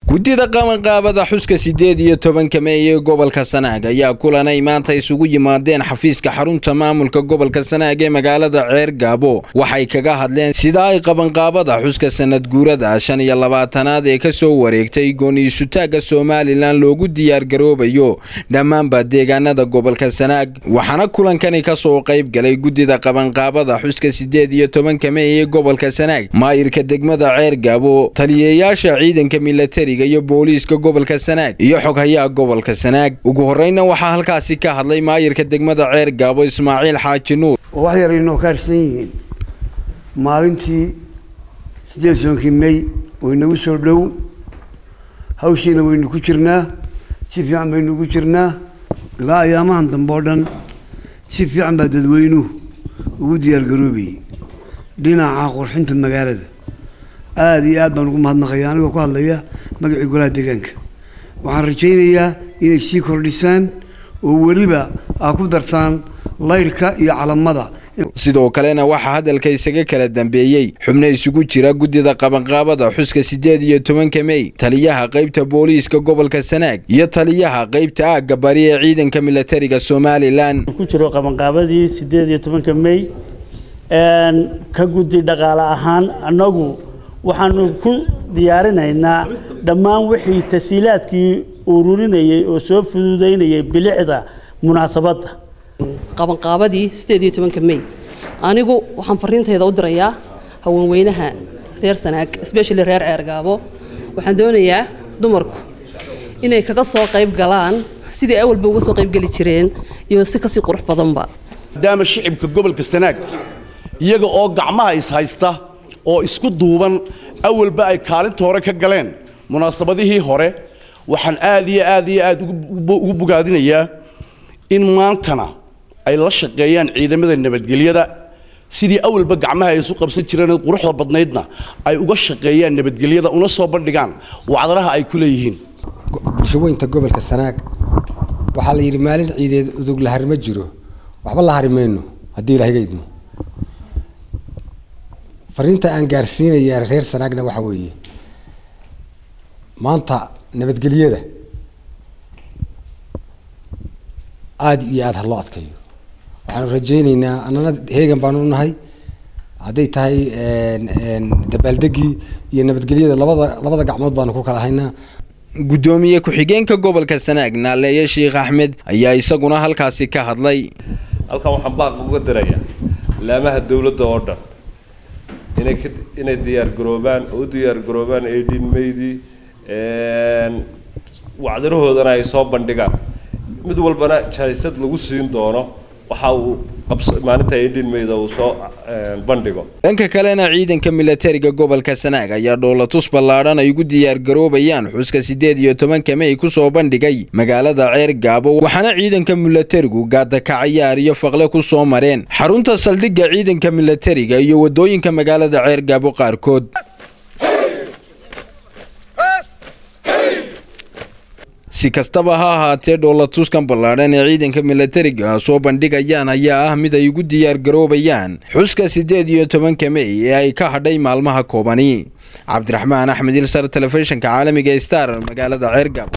gudida qabanqaabada xuska 18 May ee gobolka Sanaag ayaa kulanay maanta isugu yimaadeen xafiiska xarunta maamulka gobolka Sanaag ee magaalada Ceergaabo waxay kaga hadleen sida ay qabanqaabada xuska sanad guurada 25aad ee ka soo wareegtay gooniisutaaga Soomaaliland loogu diyaar garoobayo dhammaanba deegaanada gobolka Sanaag waxaana kulankani ka soo qayb galay gudida qabanqaabada xuska 18 May ee gobolka Sanaag maayirka degmada Ceergaabo taliyeyaasha ciidanka military iyo booliiska gobolka Sanaag iyo xoghayaha gobolka Sanaag ugu horeyna waxa halkaasi ka hadlay maayirka degmada Ceergaabo Ismaaciil Xaaji Nuur wax yar inoo kaarsan maalintii 18 May oo inagu soo dhow hawshiina waynu ku jirnaa si fiican baynu ku jirnaa ilaa ayaamahan dambe oo dhan si fiican baa dadweynuhu ugu diyaar garoobay dhinaca qurxinta magaalada aad iyo aad baan ugu mahadnaqayaa anigoo ku hadlaya magacii golaha deegaanka waxaan rajaynayaa inay sii kordhisaan oo weliba ku dartaan layrka iyo calamada sidoo kalena waxa hadalka isaga kala dambeeyay xubno isugu jira gudida qabanqaabada xuska 18 May taliyaha qaybta booliiska gobolka Sanaag iyo taliyaha qaybta aaga bari ee ciidanka militariga Soomaaliland ku jiro qabanqaabadii 18 May ka gudi dhaqaale ahaan anagu waxaanu ku diyaarinaynaa dhammaan wixii tasiilaadkii ururinayay oo soo fududeynayay bilicda munaasabada qabanqaabadii 18 May anigu waxaan fariintayda u dirayaa haweenweynaha reer Sanaag especially reer Ceergaabo waxaan doonayaa dumarku inay kaga soo qayb galaan sidii awalba uga soo qayb gali jireen iyo si ka sii qurux badanba maadaama shicibka gobolka Sanaag iyaga oo gacmaha is haysta oo isku duuban awalba ay kaalinta hore ka galeen munaasabadihii hore waxaan aad iyo aad ugu bogaadinayaa in maantana ay la shaqeeyaan ciidamada nabadgelyada sidii awalba gacmaha ay isu qabsan jireen quruxda badnaydna ay uga shaqeeyaan nabadgelyada una soo bandhigaan wacdaraha ay ku leeyihiin bulshooyinka gobolka Sanaag waxa la yiri maalin ciideed udug la harma jiro waxba la harimayno hadii Ilaahay idmo fariinta aan gaarsiinaya reer Sanaagna waxa weeye maanta nabadgelyada aad iyo aad loo adkayo waxaan rajaynaynaa anana heegan baan u nahay haday tahay dabaaldegi iyo nabadgelyada labada gacmood baan ku kala haynaa gudoomiye ku xigeenka gobolka Sanaag Naaleeye Sheekh Axmed ayaa isaguna halkaasi ka hadlay halka waxaan baaq uga dirayaa laamaha dawladda oo dhan inay diyaar garoobaan ay dhimmeydii wacdarahoodana ay soo bandhigaan mid walbana jaysad lagu siin doono waxa uu maalinta ay dhimmeeyda uu soo bandhigo dhanka kalena ciidanka militariga gobolka Sanaag ayaa dowlatus ballaaran ay ugu diyaar garoobayaan xuska 18 May ku soo bandhigay magaalada Ceergaabo waxaana ciidanka militarigu gaada ka ciyaar iyo faqle ku soo mareen xarunta saldhigga ciidanka militariga iyo wadooyinka magaalada Ceergaabo qaarkood si kastaba ha ahaatee dowlatuskan ballaaran ee ciidanka militariga soo bandhigayaan ayaa ah mid ay ugu diyaar garoobayaan xuska 18 May ee ay ka hadhay maalmaha koobani Cabdiraxmaan Axmed Ilsar telefishinka caalamiga Star magaalada Ceergaabo